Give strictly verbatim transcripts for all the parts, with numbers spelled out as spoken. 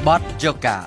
Bot Joka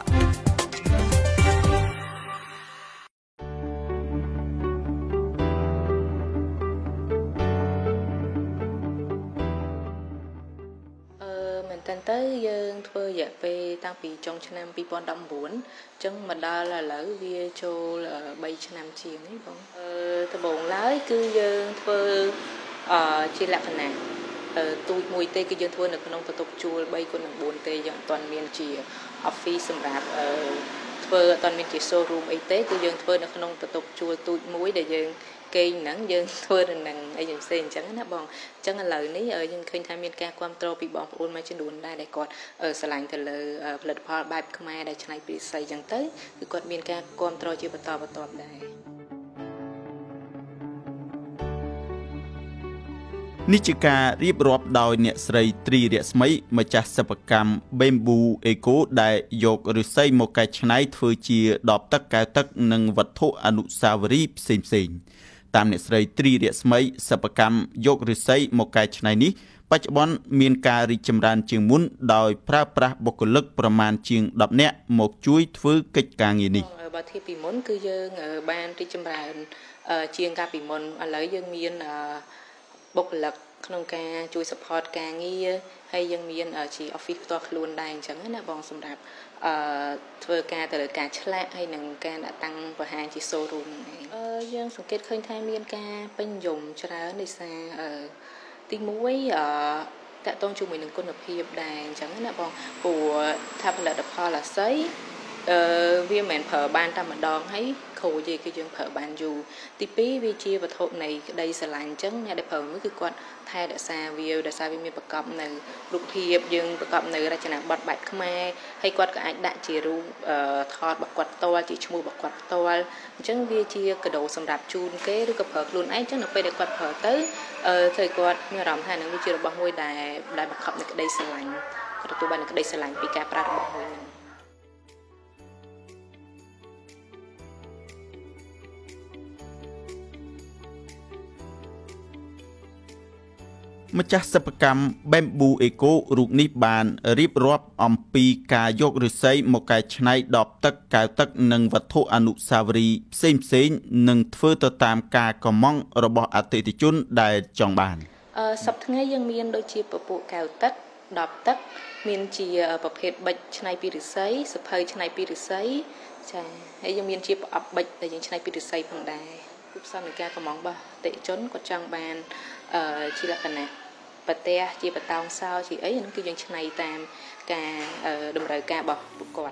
Tên tới dương thưa dạ về tăng bị trong năm bị bọn đông bốn chân mà đó là lỡ vi cho là bảy năm chiều ấy không từ bốn lái cứ dương thưa chỉ là phần nào tôi mùi tê cái dương thưa được nông tập tục chùa bay con được bốn tê dọn toàn miền chỉ office sầm rạp thưa toàn miền chỉ showroom y tế cứ dương thưa được nông tập tục chùa tôi muối để dương cây nắng dương thưa là nắng ai dùng sen trắng nó bong trắng là lời ní ở nhưng khi tham miên ca quan trâu bị bong ôn mai trên đùn đây để còn ở sài lạnh từ lờiផលិតផលបែបខ្មែរដែលឆ្នៃពីស័យចឹងទៅគឺគាត់មានការគាំទ្រជាបន្តបន្ទាប់ដែរនេះជាការរៀបរាប់ដោយអ្នកស្រីត្រីរស្មីម្ចាស់សិប្បកម្ម Bamboo Eco ដែលយកឫស្សីមកកែច្នៃធ្វើជាដបទឹកកែវទឹកនិងវត្ថុអនុស្សាវរីយ៍ផ្សេងៗតាមអ្នកស្រីត្រីរស្មីសិប្បកម្មយកឫស្សីមកកែច្នៃនេះបច្ចុប្បន្នមានការរីកចម្រើនជាងមុនដោយប្រើប្រាស់បុគ្គលិកប្រមាណជាងដប់នាក់មកជួយធ្វើកិច្ចការងារនេះបើធៀបពីមុនគឺយើងបានរីកចម្រើនជាងកាលពីមុនឥឡូវយើងមានបុគ្គលិកក្នុងការជួយ support ការងារហើយយើងមានជា office ផ្ទាល់ខ្លួនដែរអញ្ចឹងណាបងសម្រាប់អឺធ្វើការទៅលើការឆ្លាក់ហើយនឹងការដាក់តាំងបង្ហាញជា showroom ហ្នឹងអឺយើងសង្កេតឃើញថាមានការពេញនិយមច្រើនដោយសារអឺទីមួយអឺតកតងជាមួយនឹងគុណភាពដែរអញ្ចឹងណាបងព្រោះថាផលិតផលអាស័យអឺវាមិនមែនប្រើបានតែម្ដងហើយខូចទេគឺយើងប្រើបានយូរទីពីរវាជាវត្ថុនៃក្តីស្រឡាញ់អញ្ចឹងអ្នកដែលប្រើនោះគឺគាត់ថែរក្សាវាដោយសារវាមានប្រកបនៅរូបភាពយើងប្រកបនៅរចនាបថបែបខ្មែរហើយគាត់ក៏អាចដាក់ជារូបថតរបស់គាត់ផ្ទាល់ជាឈ្មោះរបស់គាត់ផ្ទាល់អញ្ចឹងវាជាកាដូសម្រាប់ជូនគេឬក៏ប្រើខ្លួនឯងអញ្ចឹងនៅពេលដែលគាត់ប្រើទៅអឺធ្វើគាត់មានអារម្មណ៍ថានឹងវាជារបស់មួយដែលដែលបង្កប់នៅក្តីស្រឡាញ់គាត់ទទួលបាននៅក្តីស្រឡាញ់ពីការប្រើរបស់មួយហ្នឹងម្ចាស់សិប្បកម្ម Bamboo Eco រូបនេះបានរៀបរាប់អំពីការយកឫស្សីមកកែច្នៃដបទឹកកែវទឹកនិងវត្ថុអនុស្សាវរីយ៍ផ្សេងៗនិងធ្វើទៅតាមការកម្មង់របស់អតិថិជនដែលចង់បានអឺសប្តាហ៍ថ្ងៃយើងមានដូចជាពពួកកែវទឹកដបទឹកមានជាប្រភេទប៊ិចច្នៃពីឫស្សីសភៅច្នៃពីឫស្សីចាហើយយើងមានជាប្រអប់ប៊ិចដែលយើងច្នៃពីឫស្សីផងដែរគឺផ្សំនៃការកម្មង់របស់អតិថិជនគាត់ចង់បានអឺជាលក្ខណៈប្រទេសជាបតោងសោជាអីហ្នឹងគឺយើងឆ្នៃតាមការតម្រូវការរបស់ពួកគាត់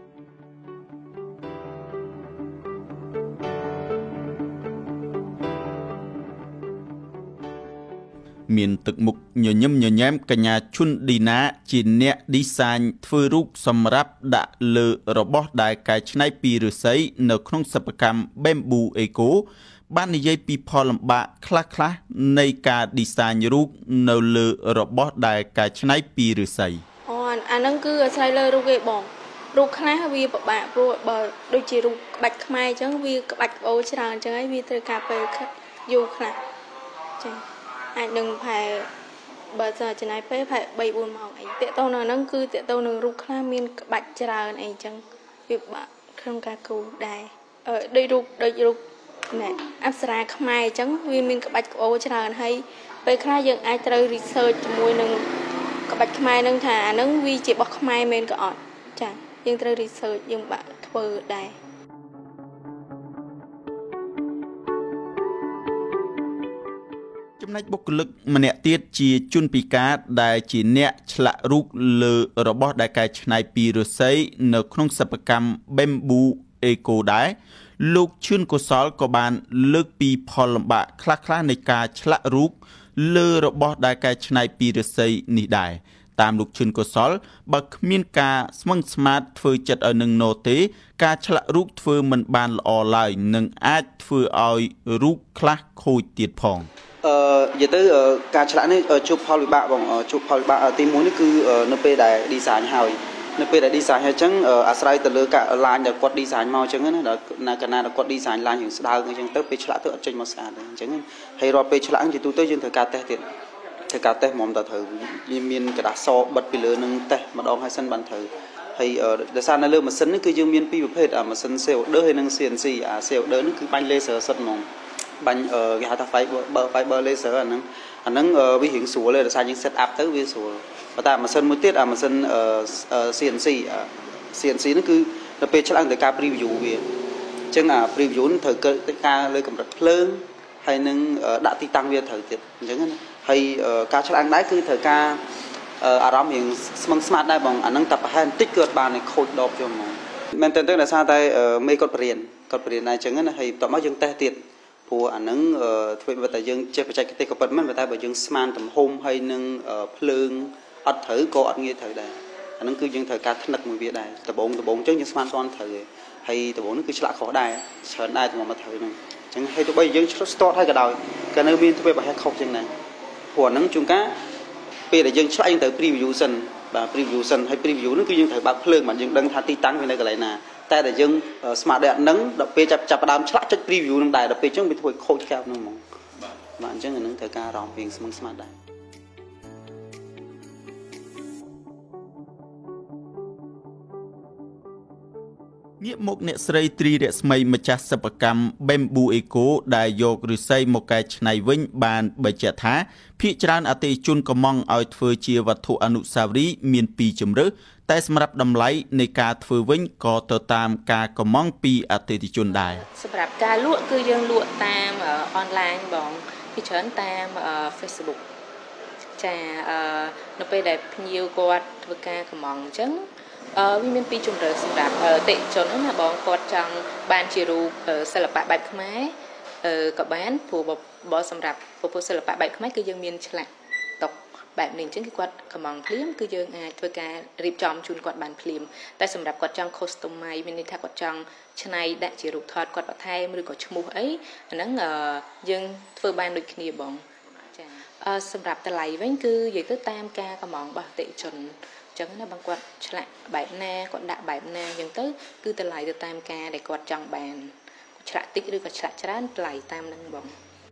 មានទឹកមុខញញឹមញញែមកញ្ញាឈុនឌីណាជាអ្នក design ធ្វើរូបសម្រាប់ដាក់លើរបស់ដែលកែច្នៃពីឫស្សីនៅក្នុងសិប្បកម្ម Bamboo Ecoបាននិយាយពីផលលំបាកខ្លះៗនៃការ design រូបនៅលើរបស់ដែលកែច្នៃពីឫស្សីអូអាហ្នឹងគឺអាស្រ័យលើរូបគេបងរូបខ្លះវាពិបាកព្រោះបើដូចជារូបក្បាច់ខ្មែរអញ្ចឹងវាក្បាច់ក្បូរច្រើនអញ្ចឹងហើយវាត្រូវការពេលយូរខ្លះចា៎អាចនឹងផែបើសិនចំណាយពេលផែបីបួនម៉ោងអីតាក់ទងនៅហ្នឹងគឺតាក់ទងនឹងរូបខ្លះមានក្បាច់ច្រើនអីអញ្ចឹងវាពិបាកក្នុងការគូរដែរអឺដូចរូបដូចរូបណែអប្សរាខ្មែរអញ្ចឹងវាមានក្បាច់ក្បូរច្រើនហើយពេលខ្លះយើងអាចត្រូវ research ជាមួយនឹងក្បាច់ខ្មែរនឹងថាអាហ្នឹងវាជារបស់ខ្មែរមែនក៏អត់ចាយើងត្រូវ research យើងបាក់ធ្វើដែរចំណែកបុគ្គលិកម្នាក់ទៀតជាជនពិការដែលជាអ្នកឆ្លាក់រូបលើរបស់ដែលកែច្នៃពីឫស្សីនៅក្នុងសិប្បកម្ម Bamboo Eco ដែរលោកឈឿនកុសលក៏បានលើកពីផលលំបាកខ្លះៗនៃការឆ្លាក់រូបលើរបស់ដែលកែច្នៃពីឫស្សីនេះដែរតាមលោកឈឿនកុសលបើគ្មានការស្មឹងស្មាតធ្វើចិត្តឲ្យនឹងណូទេការឆ្លាក់រូបធ្វើមិនបានល្អឡើយនិងអាចធ្វើឲ្យរូបខ្លះខូចទៀតផងអឺនិយាយទៅការឆ្លាក់នេះជួបផលវិបាកបងជួបផលវិបាកទីមួយនេះគឺនៅពេលដែល design ហើយនៅពេលដែល design ហើយអញ្ចឹងអាស្រ័យទៅលើការ line ដែលគាត់ design មកអញ្ចឹងណាដល់ណាកាលណាគាត់ design line យើងស្ដើងអញ្ចឹងទៅពេលឆ្លាក់ទៅអត់ចេញមកស្អាតទេអញ្ចឹងហើយរាល់ពេលឆ្លាក់ជាទូទៅយើងត្រូវការតេស្តទៀតត្រូវការតេស្តហ្មងតើត្រូវមានกระดาษសបិទពីលើនឹងតេស្តម្ដងហើយសិនបានត្រូវ hay để sao nó lơ mà sân nó cứ dương miên pi một hết à mà sân sale đỡ hay năng xiên xì à sale đỡ nó cứ banh laser sân mỏng banh ở cái hạt phải bờ phải bờ laser anh nâng anh nâng vi hiện sủa lên là sao những set up tới vi sủa và ta mà sân một tiết à mà sân xiên xì xiên xì nó cứ nó pe chắc ăn từ ca preview về chứ à preview thời cơ ca lên cầm đặt lớn hay nâng đã ti tăng về thời tiết chẳng hay ca chắc ăn đấy cứ thời ca à rắm hiện smart đây bằng anh nâng tập hay tích cực bàn này khôi đọc cho mà mình tên tức là sao tay mấy con biển con biển này chẳng hay tao mới dừng tay tiệt của anh nâng thuê về tại dừng chơi phải chạy cái tay của bật mình về tay bởi dừng smart tầm hôm hay nâng phượng ắt thử cô ắt nghe thời đây anh nâng cứ dừng thời ca thất một việc này tập bốn tập bốn chứ những smart toàn thời hay tập bốn nó cứ chả khó đài sờn đài thì mà thời này chẳng hay tụi bây giờ dừng start hay cả đời cái nơi biên thuê về hay không chừng này của nâng chung cá bây giờ dừng cho anh tới preview sân và preview sân hay preview nó cứ dừng thời bạc phượng mà dừng đăng thà ti tăng về này cái này nè tại để dừng smart đẹp nâng đập pe chập chập đám chả chất preview nâng đài đập pe chứ bị thôi khôi keo nâng mong bạn chứ nâng thời ca rong viên smart đài nghĩa một nệ srei tri rệ smay mà cha sập cam bamboo eco đại yok rư xây một cái này vinh bàn bởi trẻ thá phía tràn ở tây chun có mong ở phơi chia vật thụ anusavri miền pi chấm rứ tại sầm rập đầm lấyในการធ្វើវិញក៏ទៅតាមការកំងពីអតិថិជនដែរសម្រាប់ការលក់គឺយើងលក់តាមអនឡាញបងពីច្រើនតាម Facebook ចានៅពេលដែលភ្ញៀវគាត់ធ្វើការកំងអញ្ចឹងវាមានពីរជំរើសសម្រាប់អតិថិជនណាបងគាត់ចង់បានជារូបសិល្បៈបែបខ្មែរក៏បានព្រោះបើសម្រាប់ពពុះសិល្បៈបែបខ្មែរគឺយើងមានឆ្លាក់តុកបែបនេះអញ្ចឹងគឺគាត់កំងភ្លាមគឺយើងអាចធ្វើការរៀបចំជូនគាត់បានភ្លាមតែសម្រាប់គាត់ចង់ customize មានន័យថាគាត់ចង់ច្នៃដាក់ជារូបថតគាត់បន្ថែមឬក៏ឈ្មោះអីអាហ្នឹងយើងធ្វើបានដូចគ្នាបងចាសម្រាប់តម្លៃវិញគឺនិយាយទៅតាមការកំងរបស់អតិថិជនចឹងណាបងគាត់ឆ្លាក់បែបណាគាត់ដាក់បែបណាអញ្ចឹងទៅគឺតម្លៃទៅតាមការដែលគាត់ចង់បានឆ្លាក់តិចឬក៏ឆ្លាក់ច្រើនតម្លៃតាមនឹងបង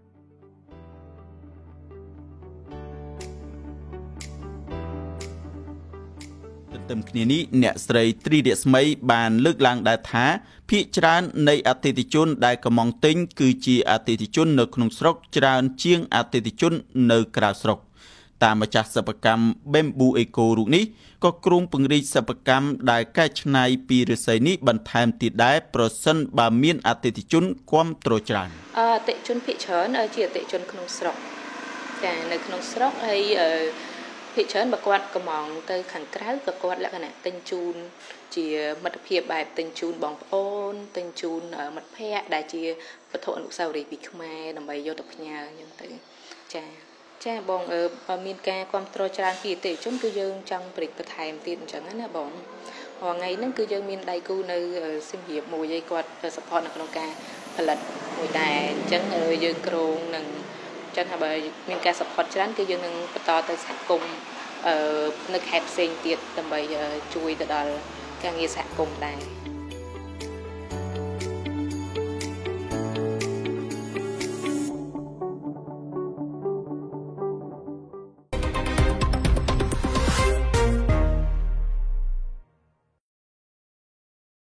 ទន្ទឹមគ្នានេះអ្នកស្រីត្រីរស្មីបានលើកឡើងដែរថាភាគច្រើននៃអតិថិជនដែលកំងទិញគឺជាអតិថិជននៅក្នុងស្រុកច្រើនជាងអតិថិជននៅក្រៅស្រុកតាមម្ចាស់សិប្បកម្ម Bamboo Eco រូបនេះក៏គ្រោងពង្រីកសិប្បកម្មដែលកែច្នៃពីឫស្សីនេះបន្ថែមទៀតដែរប្រសិនបើមានអតិថិជនគាំទ្រច្រើនអតិថិជនភាគច្រើនជាអតិថិជនក្នុងស្រុកចានៅក្នុងស្រុកហើយភាគច្រើនបើគាត់កំងទៅខាងក្រៅក៏គាត់លក្ខណៈទិញជូនជាមិត្តភាពបែបទិញជូនបងប្អូនទិញជូនមិត្តភ័ក្តិដែលជាវត្ថុអនុស្សាវរីយ៍ពីខ្មែរដើម្បីយកទៅផ្ញើអញ្ចឹងទៅចាចាបងបើមានការគ្រប់គ្រងច្រើនពីអតិថិជនគឺយើងចង់ប្រិចបន្ថែមទៀតអញ្ចឹងណាបងរាល់ថ្ងៃហ្នឹងគឺយើងមានដៃគូនៅសៀមរាបមួយឯគាត់ support នៅក្នុងការផលិតមួយដែរអញ្ចឹងយើងក្រុងនឹងចឹងហើយបើមានការ support ច្រើនគឺយើងនឹងបន្តទៅសហគមន៍នៅខេត្តផ្សេងទៀតដើម្បីជួយទៅដល់ការងារសហគមន៍ដែរ